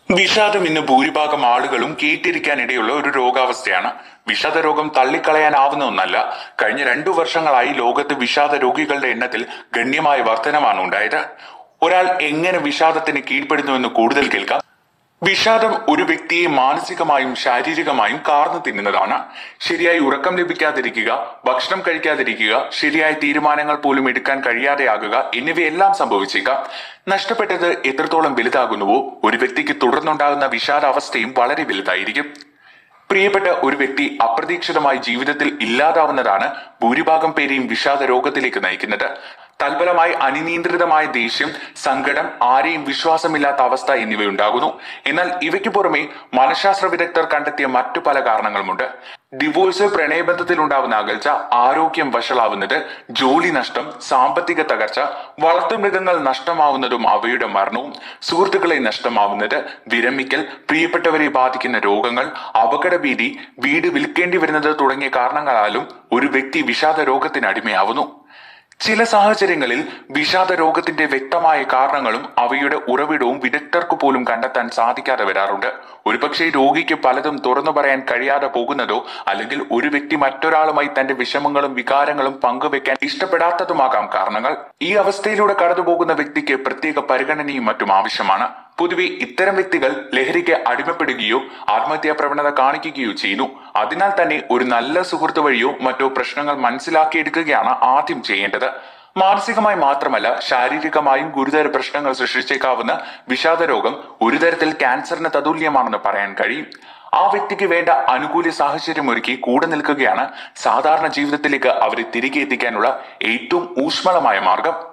വിഷാദം ഇന്ന് ഭൂരിഭാഗം ആളുകളും കേട്ടിരിക്കാനിടയുള്ള ഒരു രോഗാവസ്ഥയാണ്. വിഷാദ രോഗം തള്ളിക്കളയാനാവുന്ന ഒന്നല്ല. കഴിഞ്ഞ 2 വർഷങ്ങളായി ലോകത്ത് വിഷാദ രോഗികളുടെ എണ്ണത്തിൽ ഗണ്യമായ വർധനമാണ് ഉണ്ടായത്. ഒരാൾ എങ്ങനെ വിഷാദത്തിന് കീഴ്പ്പെടുന്നുവെന്ന് കൂടുതൽ കേൾക്കാം. വിഷാദം ഒരു വ്യക്തിയെ മാനസികമായും ശാരീരികമായും കാർന്നു തിന്നുന്നതാണ്. ശരിയായി ഉറക്കം ലഭിക്കാതിരിക്കുക, ഭക്ഷണം കഴിക്കാതിരിക്കുക, ശരിയായ തീരുമാനങ്ങൾ പോലും എടുക്കാൻ കഴിയാതെയാകുക എന്നിവയെല്ലാം സംഭവിച്ചേക്കാം. നഷ്ടപ്പെട്ടത് എത്രത്തോളം വലുതാകുന്നുവോ ഒരു വ്യക്തിക്ക് തുടർന്നുണ്ടാകുന്ന വിഷാദാവസ്ഥയും വളരെ വലുതായിരിക്കും. പ്രിയപ്പെട്ട ഒരു വ്യക്തി അപ്രതീക്ഷിതമായി ജീവിതത്തിൽ ഇല്ലാതാവുന്നതാണ് ഭൂരിഭാഗം പേരെയും വിഷാദ രോഗത്തിലേക്ക് നയിക്കുന്നത്. തൽഫലമായി അനിയന്ത്രിതമായ ദേഷ്യം, സങ്കടം, ആരെയും വിശ്വാസമില്ലാത്ത അവസ്ഥ എന്നിവയുണ്ടാകുന്നു. എന്നാൽ ഇവയ്ക്ക് പുറമെ മനഃശാസ്ത്ര വിദഗ്ധർ കണ്ടെത്തിയ മറ്റു പല കാരണങ്ങളുമുണ്ട്. ഡിവോഴ്സ്, പ്രണയബന്ധത്തിൽ ഉണ്ടാവുന്ന അകൽച്ച, ആരോഗ്യം വഷളാവുന്നത്, ജോലി നഷ്ടം, സാമ്പത്തിക തകർച്ച, വളർത്തുമൃഗങ്ങൾ നഷ്ടമാവുന്നതും അവയുടെ മരണവും, സുഹൃത്തുക്കളെ നഷ്ടമാവുന്നത്, വിരമിക്കൽ, പ്രിയപ്പെട്ടവരെ ബാധിക്കുന്ന രോഗങ്ങൾ, അപകടഭീതി, വീട് വിൽക്കേണ്ടി വരുന്നത് തുടങ്ങിയ കാരണങ്ങളാലും ഒരു വ്യക്തി വിഷാദ രോഗത്തിന് അടിമയാവുന്നു. ചില സാഹചര്യങ്ങളിൽ വിഷാദ രോഗത്തിന്റെ വ്യക്തമായ കാരണങ്ങളും അവയുടെ ഉറവിടവും വിദഗ്ധർക്ക് പോലും കണ്ടെത്താൻ സാധിക്കാതെ വരാറുണ്ട്. ഒരുപക്ഷെ രോഗിക്ക് പലതും തുറന്നു പറയാൻ കഴിയാതെ പോകുന്നതോ അല്ലെങ്കിൽ ഒരു വ്യക്തി മറ്റൊരാളുമായി തന്റെ വിഷമങ്ങളും വികാരങ്ങളും പങ്കുവെക്കാൻ ഇഷ്ടപ്പെടാത്തതുമാകാം കാരണങ്ങൾ. ഈ അവസ്ഥയിലൂടെ കടന്നുപോകുന്ന വ്യക്തിക്ക് പ്രത്യേക പരിഗണനയും മറ്റും ആവശ്യമാണ്. പൊതുവെ ഇത്തരം വ്യക്തികൾ ലഹരിക്ക് അടിമപ്പെടുകയോ ആത്മഹത്യാ പ്രവണത കാണിക്കുകയോ ചെയ്യുന്നു. അതിനാൽ തന്നെ ഒരു നല്ല സുഹൃത്ത് വഴിയോ മറ്റോ പ്രശ്നങ്ങൾ മനസ്സിലാക്കിയെടുക്കുകയാണ് ആദ്യം ചെയ്യേണ്ടത്. മാനസികമായി മാത്രമല്ല ശാരീരികമായും ഗുരുതര പ്രശ്നങ്ങൾ സൃഷ്ടിച്ചേക്കാവുന്ന വിഷാദ രോഗം ഒരു തരത്തിൽ ക്യാൻസറിന് തതുല്യമാണെന്ന് പറയാൻ കഴിയും. ആ വ്യക്തിക്ക് വേണ്ട അനുകൂല സാഹചര്യം ഒരുക്കി കൂടെ നിൽക്കുകയാണ് സാധാരണ ജീവിതത്തിലേക്ക് അവരെ തിരികെ എത്തിക്കാനുള്ള ഏറ്റവും ഊഷ്മളമായ മാർഗം.